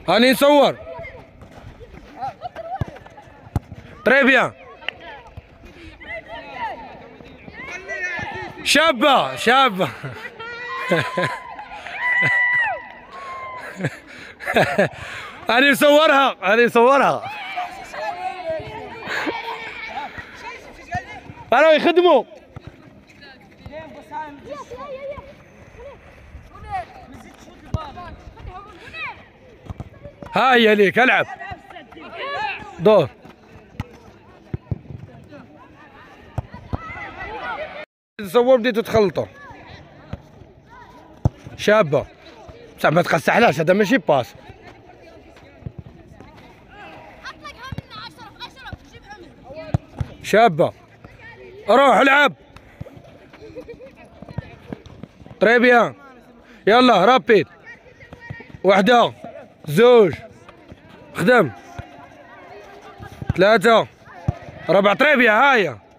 هاني نصور. تري بيان. شابة شابة. هاني نصورها هاني نصورها. راهو يخدموا. ها هي ليك العب دور. تصور بديتو تخلطوا. شابة بصح ما تقسحلاش، هذا ماشي باس. شابة روح العب. تري بيان. يلا رابيد. وحدة زوج خدم 3 4 تري بيان. هاهي